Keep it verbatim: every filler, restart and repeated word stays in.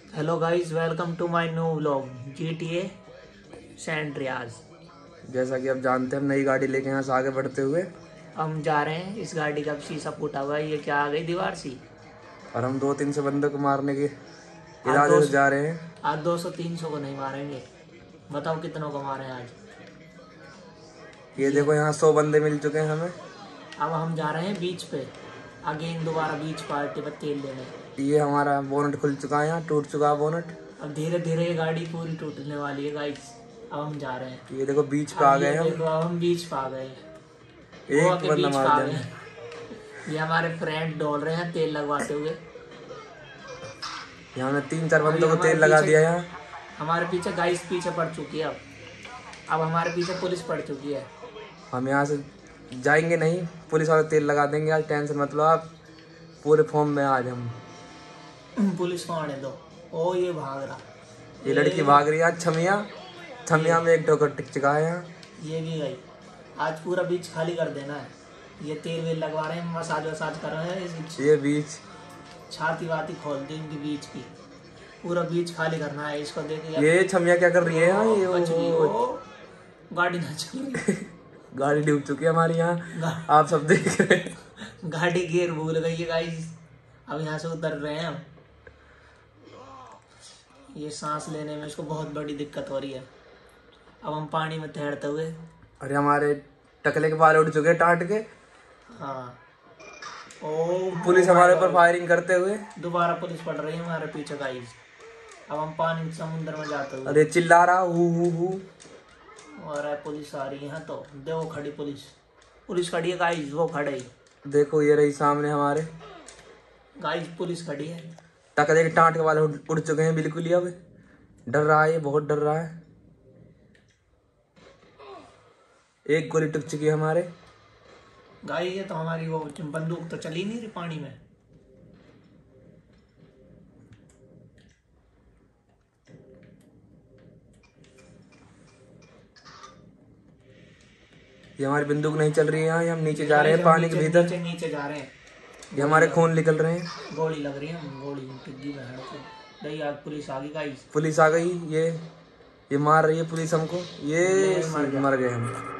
Hello guys, welcome to my new vlog GTA San Andreas. जैसा कि आप जानते हैं, हम नई गाड़ी लेके यहाँ से आगे बढ़ते हुए हम जा रहे हैं। इस गाड़ी का शीशा फूटा हुआ है। ये क्या आ गई दीवार सी। और हम दो तीन सौ बंदों को मारने के आज दो इरादे से जा रहे हैं। आज दो सौ तीन सौ को नहीं मारेंगे। बताओ कितनों को मारे आज। ये ये देखो, यहाँ सौ बंदे मिल चुके हैं हमें। अब हम जा रहे हैं बीच पे, अगेन दोबारा बीच पार्टी पर तेल लेने। ये हमारा बोनट खुल चुका है, यहाँ टूट चुका है बोनट। अब धीरे धीरे ये गाड़ी पूरी टूटने वाली है गाइस। अब हम जा रहे हैं। ये देखो, बीच पे आ अब गए ये हम। देखो, अब हम बीच पे आ गए। गोवा एक के बंदा बीच पे मार आ दिया। गए। ये हमारे फ्रेंड डोल रहे हैं तेल लगवाते हुए। यहाँ हमने तीन चार अभी बंदों को हमारे तेल लगा पीछे दिया यहाँ। हमारे पीछे गाइस पीछे पड़ चुकी है। अब अब हमारे पीछे पुलिस पड़ चुकी है। हम यहाँ से जाएंगे नहीं, पुलिस वाले तेल लगा देंगे। आज टेंशन मत लो आप, पूरे फॉर्म में आज हम। पुलिस को आने दो। ओ ये भाग रहा। ये लड़की भाग रही है आज। छमिया छमिया में एक ठोकर टिक चुका है यहाँ। ये भी गई। आज पूरा बीच खाली कर देना है। ये तेल वेल लगवा रहे हैं, मसाज वसाज कर रहे हैं। इस ये बीच छाती वाती खोल दी इनकी बीच की। पूरा बीच खाली करना है। इसको देखिए। ये छमिया क्या कर रही है यहाँ? ये बच गई। ओ, ओ, गाड़ी ना चल रही। गाड़ी डूब चुकी है हमारी यहाँ, आप सब देख रहे हैं। गाड़ी गियर भूल गई है गाइस। अब यहाँ से उतर रहे हैं हम। ये सांस लेने में इसको बहुत बड़ी दिक्कत हो रही है। अब हम पानी में तैरते हुए। अरे हमारे टकले के बाल उड़ चुके टाट के। हाँ। ओ पुलिस हमारे ऊपर फायरिंग करते हुए। दोबारा पुलिस पड़ रही है हमारे पीछे गाइस। अब हम पानी समुद्र में जाते हुए। अरे चिल्ला रहा हु हु हु। और पुलिस आ रही है। तो देखो खड़ी पुलिस पुलिस खड़ी है गाइस। वो खड़े ही देखो, ये रही सामने हमारे गाइस। पुलिस खड़ी है। टकले के टाट के बाल उड़, उड़ चुके हैं बिल्कुल ही। अब डर रहा है, ये बहुत डर रहा है। एक गोली टुक चुकी है हमारे गाइस। ये तो हमारी वो बंदूक तो चली नहीं रही पानी में। ये हमारी बंदूक नहीं चल रही है यहाँ। ये हम नीचे जा रहे हैं पानी के भीतर। नीचे नीचे जा रहे हैं। ये हमारे खून निकल रहे हैं। गोली लग रही है। हम गोली टिड्डी में नहीं। आज पुलिस आ गई गाइस। पुलिस आ गई। ये ये मार रही है पुलिस हमको। ये ये मर गया। मर गए हम।